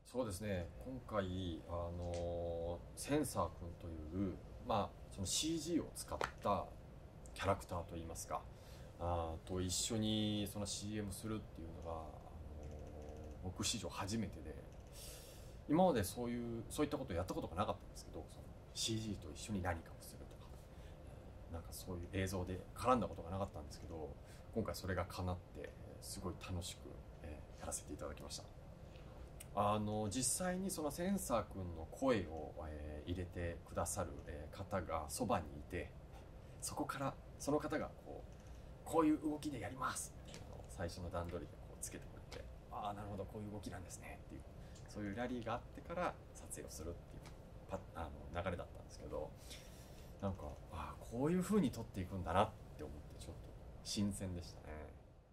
そうですね、今回、センサー君という、その CG を使ったキャラクターといいますか、と一緒にその CM するっていうのが、僕史上初めてで、今までそういったことをやったことがなかったんですけど、その CG と一緒に何かをするとか、なんかそういう映像で絡んだことがなかったんですけど、今回それが叶って、すごい楽しく、やらせていただきました。実際にそのセンサー君の声を、入れてくださる、方がそばにいて、そこからその方がこういう動きでやりますっていうのを最初の段取りでつけてくれて、ああなるほどこういう動きなんですねっていう、そういうラリーがあってから撮影をするっていう流れだったんですけど、なんかこういう風に撮っていくんだなって思ってちょっと新鮮でしたね。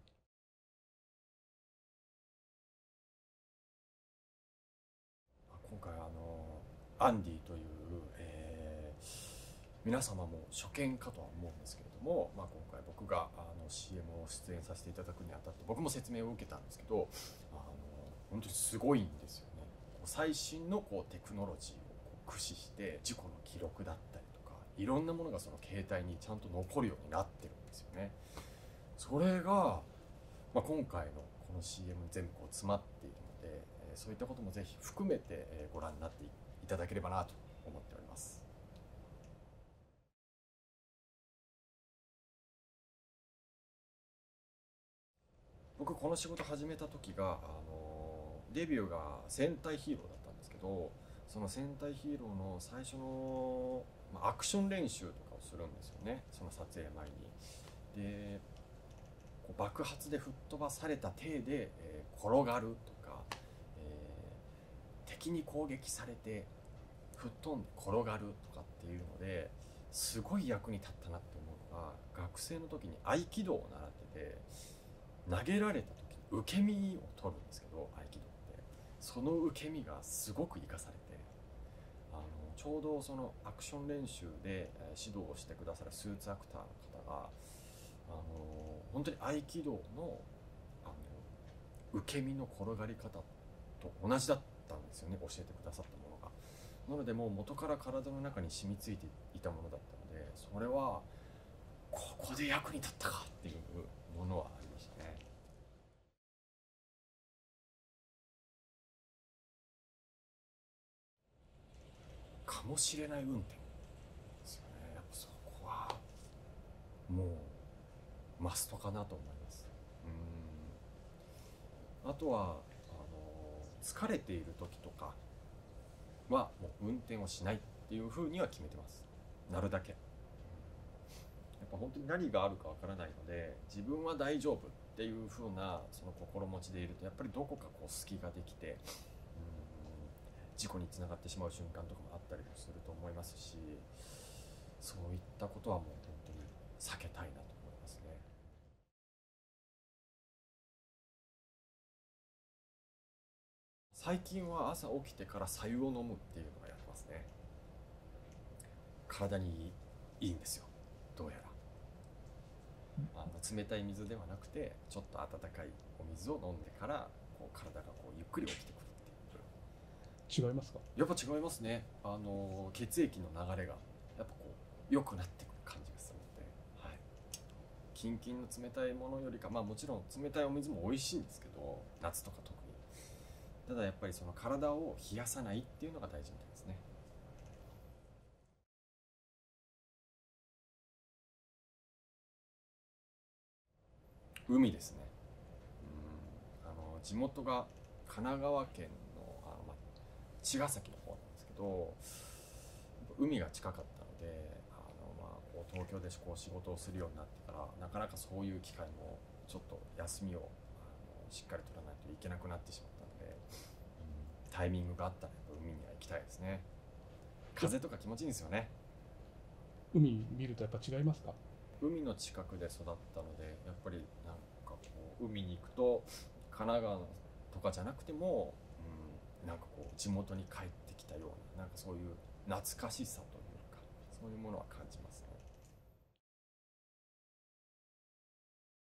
今回アンディという、皆様も初見かとは思うんですけれども、今回僕がCM を出演させていただくにあたって僕も説明を受けたんですけど、本当にすごいんですよね。最新のテクノロジーを駆使して事故の記録だったりとかいろんなものがその携帯にちゃんと残るようになってるんですよね。それが、今回のこの CM 全部詰まっているので、そういったこともぜひ含めてご覧になっていただければなと思っております。僕この仕事始めた時が、デビューが戦隊ヒーローだったんですけど、その戦隊ヒーローの最初の、アクション練習とかをするんですよね、その撮影前に。で爆発で吹っ飛ばされた体で、転がるとか、敵に攻撃されて吹っ飛んで転がるとかっていうのですごい役に立ったなって思うのが、学生の時に合気道を習ってて、投げられた時に受け身を取るんですけど、合気道ってその受け身がすごく生かされて、ちょうどそのアクション練習で指導をしてくださるスーツアクターの方が、本当に合気道のあの受け身の転がり方と同じだったんですよね、教えてくださったものが。なのでもう元から体の中に染みついていたものだったので、それはここで役に立ったかっていうものはありましたね。かもしれない運転ですよね。やっぱそこはもうマストかなと思います。あとは疲れている時とかはもう運転をしないっていうふうには決めてます。なるだけ。やっぱ本当に何があるかわからないので、自分は大丈夫っていう風なその心持ちでいると、やっぱりどこか隙ができて、事故につながってしまう瞬間とかもあったりもすると思いますし、そういったことはもう本当に避けたいなと思いますね。最近は朝起きてから白湯を飲むっていうのをやってますね。体にいいんですよ、どうやら。冷たい水ではなくてちょっと温かいお水を飲んでから体がゆっくり起きてくるっていう。 違いますか？ やっぱ違いますね。血液の流れがやっぱ良くなってくる感じがするので、はい、キンキンの冷たいものよりか、もちろん冷たいお水も美味しいんですけど、夏とか特に。ただやっぱりその体を冷やさないっていうのが大事みたいですね。海ですね。地元が神奈川県の茅ヶ崎の方なんですけど、海が近かったので、東京で仕事をするようになってからなかなかそういう機会もちょっと休みをしっかり取らないといけなくなってしまったので、タイミングがあったらやっぱ海には行きたいですね。 やっ風とか気持ちいいんですよね。 海見るとやっぱ違いますか？ 海の近くで育ったので、やっぱりなんか海に行くと神奈川とかじゃなくても、なんか地元に帰ってきたような、なんかそういう懐かしさというか、そういうものは感じます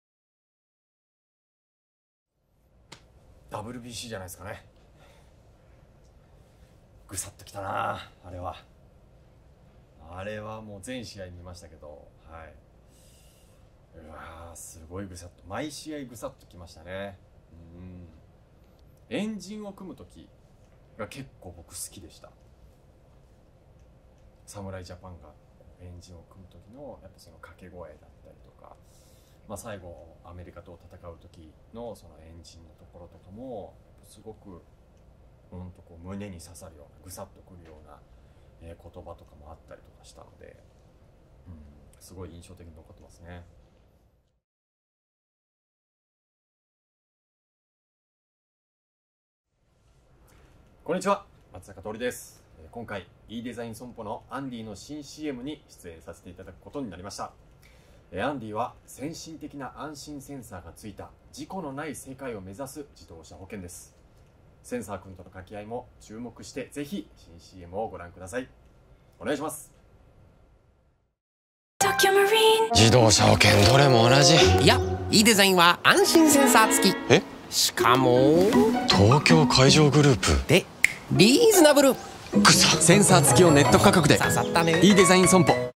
ね。WBC じゃないですかね。 ぐさっときたなあれは。あれはもう全試合見ましたけど、はい、うわーすごいぐさっと、毎試合ぐさっときましたね。エンジンを組む時が結構僕好きでした。侍ジャパンがエンジンを組む時のやっぱその掛け声だったりとか、最後アメリカと戦う時のそのエンジンのところとかもすごく本当こう胸に刺さるようなぐさっとくるような言葉とかもあったりとかしたので、すごい印象的に残ってますね。こんにちは、松坂桃李です。今回 E デザイン損保のアンディの新 CM に出演させていただくことになりました。アンディは先進的な安心センサーがついた事故のない世界を目指す自動車保険です。センサー君との掛け合いも注目して、ぜひ新 CM をご覧ください。お願いします。 自動車保険どれも同じ。 いや、いいデザインは安心センサー付き。しかも東京海上グループでリーズナブル。 くさセンサー付きをネット価格で。 刺さったね。 いいデザイン損保。